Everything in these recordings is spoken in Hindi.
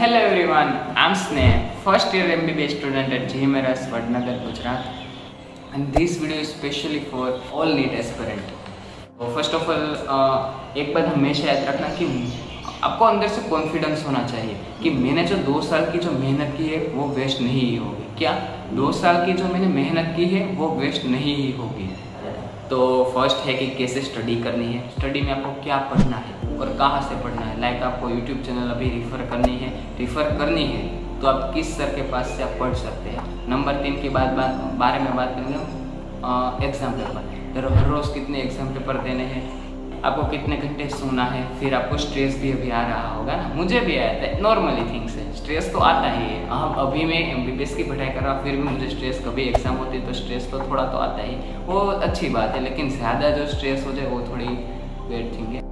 Hello everyone, I'm Sneh, first year MBBS student at GMRS Vadnagar, Gujarat, and this video is specially for all NEET aspirant. First of all, एक बात हमेशा याद रखना कि आपको अंदर से कॉन्फिडेंस होना चाहिए कि मैंने जो 2 साल की जो मेहनत की है वो वेस्ट नहीं होगी। क्या 2 साल की जो मैंने मेहनत की है वो वेस्ट नहीं ही होगी। तो फर्स्ट है कि कैसे स्टडी करनी है, स्टडी में आपको क्या पढ़ना है और कहाँ से पढ़ना है। लाइक आपको यूट्यूब चैनल अभी रेफ़र करनी है तो आप किस सर के पास से आप पढ़ सकते हैं। नंबर 3 के बारे में बात करेंगे एग्ज़ाम पेपर। हर रोज़ कितने एग्ज़ाम पेपर देने हैं, आपको कितने घंटे सोना है, फिर आपको स्ट्रेस भी अभी आ रहा होगा ना, मुझे भी आया था। नॉर्मली थिंग्स है, स्ट्रेस तो आता ही है। हम अभी मैं MBBS की पढ़ाई कर रहा हूँ, फिर भी मुझे स्ट्रेस, कभी एग्जाम होती है तो स्ट्रेस तो थोड़ा तो आता ही, वो अच्छी बात है। लेकिन ज़्यादा जो स्ट्रेस हो जाए वो थोड़ी बैड थिंग है।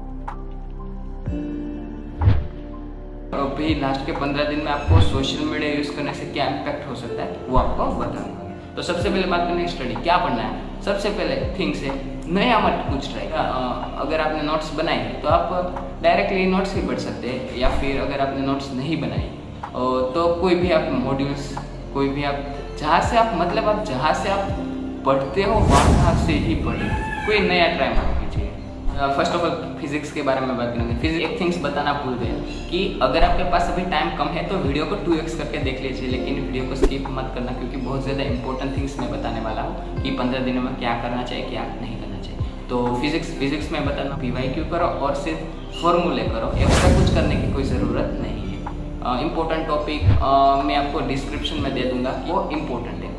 अभी लास्ट के 15 दिन में आपको सोशल मीडिया यूज़ करने से क्या इम्पैक्ट हो सकता है वो आपको बताऊँगा। तो सबसे पहले बात करनी है स्टडी, क्या पढ़ना है। सबसे पहले थिंग्स है, नया मत कुछ ट्राई। अगर आपने नोट्स बनाए तो आप डायरेक्टली नोट्स ही पढ़ सकते हैं, या फिर अगर आपने नोट्स नहीं बनाए तो कोई भी आप मॉड्यूल्स, कोई भी आप जहाँ से आप पढ़ते हो वहाँ से ही पढ़ें, कोई नया ट्राई मत कीजिए। फर्स्ट ऑफ ऑल फिजिक्स के बारे में बात करेंगे। फिजिक्स एक थिंग्स बताना भूल गए कि अगर आपके पास अभी टाइम कम है तो वीडियो को 2x करके देख लीजिए, लेकिन वीडियो को स्किप मत करना, क्योंकि बहुत ज़्यादा इंपॉर्टेंट थिंग्स मैं बताने वाला हूँ कि 15 दिनों में क्या करना चाहिए, क्या नहीं करना चाहिए। तो फिजिक्स में बताना, PYQ करो और सिर्फ फॉर्मूले करो, एक्स्ट्रा कुछ करने की कोई ज़रूरत नहीं है। इम्पोर्टेंट टॉपिक मैं आपको डिस्क्रिप्शन में दे दूँगा, वो इम्पोर्टेंट है।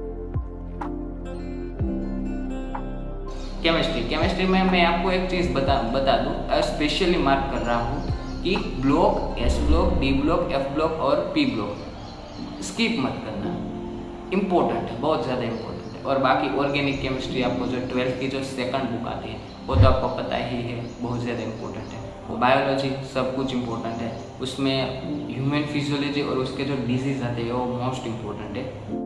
केमिस्ट्री में मैं आपको एक चीज़ बता दूँ, स्पेशली मार्क कर रहा हूँ कि block, S block, D block, F block और P ब्लॉक स्किप मत करना, इम्पोर्टेंट है, बहुत ज़्यादा इम्पोर्टेंट है। और बाकी ऑर्गेनिक केमिस्ट्री आपको जो 12th की जो सेकंड बुक आती है वो तो आपको पता ही है, बहुत ज़्यादा इम्पोर्टेंट है। बायोलॉजी सब कुछ इम्पोर्टेंट है, उसमें ह्यूमन फिजियोलॉजी और उसके जो डिजीज आते हैं वो मोस्ट इम्पोर्टेंट है।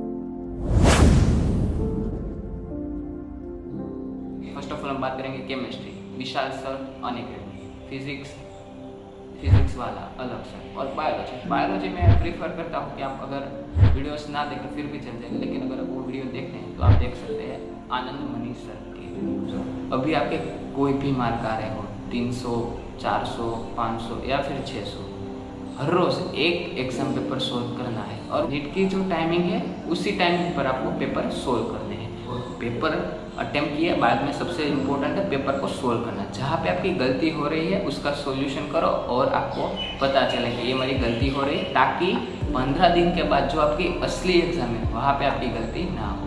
फर्स्ट ऑफ ऑल हम बात करेंगे chemistry, Vishal sir Unacademy. Physics वाला अलग सर। और बायोलॉजी में प्रीफर करता हूँ कि आप अगर वीडियोस ना देखें फिर भी चल जाएंगे, लेकिन अगर वो वीडियो देखते हैं तो आप देख सकते हैं आनंद मनी सर के। अभी आपके कोई भी मार्क आ रहे हो 300, 400, 500 या फिर 600, हर रोज़ एक एग्जाम पेपर सोल्व करना है और नीट की जो टाइमिंग है उसी टाइमिंग पर आपको पेपर सोल्व करने हैं। पेपर अटेम्प्ट किया, बाद में सबसे इम्पोर्टेंट है पेपर को सोल्व करना। जहाँ पे आपकी गलती हो रही है उसका सॉल्यूशन करो और आपको पता चले कि ये मेरी गलती हो रही है, ताकि 15 दिन के बाद जो आपकी असली एग्जाम है वहाँ पे आपकी गलती ना हो।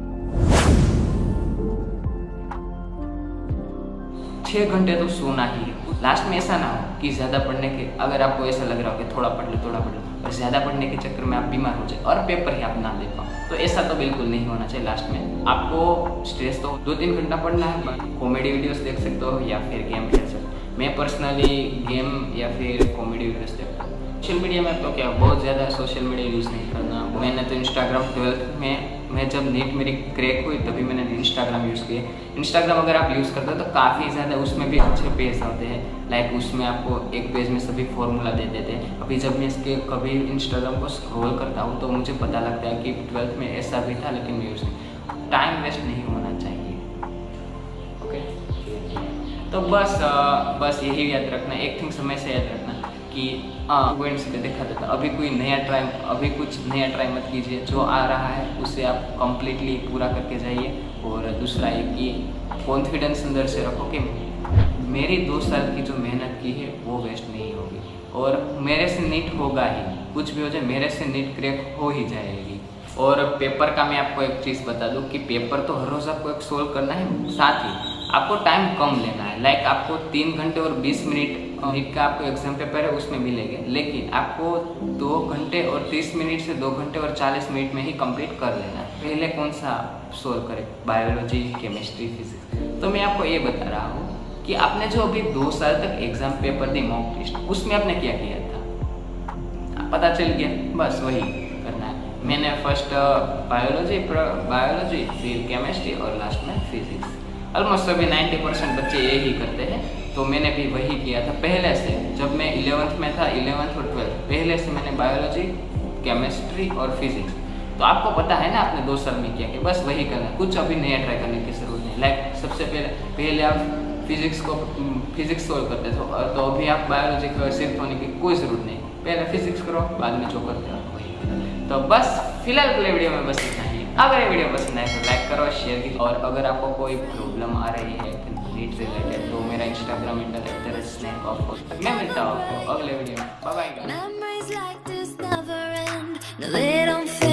6 घंटे तो सोना ही है। लास्ट में ऐसा ना हो कि ज़्यादा पढ़ने के, अगर आपको ऐसा लग रहा हो कि थोड़ा पढ़ लो और ज़्यादा पढ़ने के चक्कर में आप बीमार हो जाए और पेपर ही आप ना दे पाओ, तो ऐसा तो बिल्कुल नहीं होना चाहिए। लास्ट में आपको स्ट्रेस तो 2-3 घंटा पढ़ना है, कॉमेडी वीडियोस देख सकते हो या फिर गेम खेल सकते हो। मैं पर्सनली गेम या फिर कॉमेडी वीडियोस देखता हूँ। सोशल मीडिया में तो क्या बहुत ज़्यादा सोशल मीडिया यूज़ नहीं करना। मैंने तो इंस्टाग्राम 12th में, मैं जब नीट मेरी क्रैक हुई तभी मैंने इंस्टाग्राम यूज़ किया। इंस्टाग्राम अगर आप यूज़ करते हो तो काफ़ी ज़्यादा उसमें भी अच्छे पेज होते हैं। लाइक उसमें आपको एक पेज में सभी फॉर्मूला दे देते हैं। अभी जब मैं इसके कभी इंस्टाग्राम को स्क्रॉल करता हूँ तो मुझे पता लगता है कि 12th में ऐसा भी था, लेकिन मैं यूज़ नहीं। टाइम वेस्ट नहीं होना चाहिए। ओके, तो बस यही याद रखना। एक थिंग्स हमेशा याद रखना कि इवेंट्स पे देखा जाता, अभी कुछ नया ट्राई मत कीजिए। जो आ रहा है उसे आप कम्प्लीटली पूरा करके जाइए। और दूसरा ये कि कॉन्फिडेंस अंदर से रखो कि मेरी 2 साल की जो मेहनत की है वो वेस्ट नहीं होगी और मेरे से नीट होगा ही, कुछ भी हो जाए मेरे से नीट क्रैक हो ही जाएगी। और पेपर का मैं आपको एक चीज़ बता दूं कि पेपर तो हर रोज़ आपको एक सोल्व करना है, साथ ही आपको टाइम कम लेना है। लाइक आपको 3 घंटे और 20 मिनट नीट का आपको एग्जाम पेपर है उसमें मिलेंगे, लेकिन आपको 2 घंटे और 30 मिनट से 2 घंटे और 40 मिनट में ही कंप्लीट कर लेना है। पहले कौन सा सोल्व करें, बायोलॉजी, केमिस्ट्री, फिजिक्स। तो मैं आपको ये बता रहा हूँ कि आपने जो अभी 2 साल तक एग्जाम पेपर दी मॉक टेस्ट, उसमें आपने क्या किया था, पता चल गया। बस वही करना है। मैंने फर्स्ट बायोलॉजी, फिर केमिस्ट्री और लास्ट में फिजिक्स। ऑलमोस्ट सभी 90% बच्चे यही करते हैं। तो मैंने भी वही किया था पहले से। जब मैं 11th में था, 11th और 12th, पहले से मैंने बायोलॉजी, केमिस्ट्री और फिजिक्स। तो आपको पता है ना आपने 2 साल में किया कि बस वही करना, कुछ अभी नया ट्राई करने की जरूरत नहीं। लाइक सबसे पहले आप फिजिक्स सोल्व करते थे, तो अभी आप बायोलॉजी को शिफ्ट होने की कोई ज़रूरत नहीं। पहले फिजिक्स करो, बाद में जो करते हो वही। तो बस फिलहाल के लिए वीडियो में बस इतना ही। अगर ये वीडियो पसंद आए तो लाइक करो, शेयर कीजिए, और अगर आपको कोई प्रॉब्लम आ रही है नीट रिलेटेड तो मेरा इंस्टाग्राम हैंडल @snakeoff। मैं मिलता हूँ आपको अगले वीडियो में। Bye bye.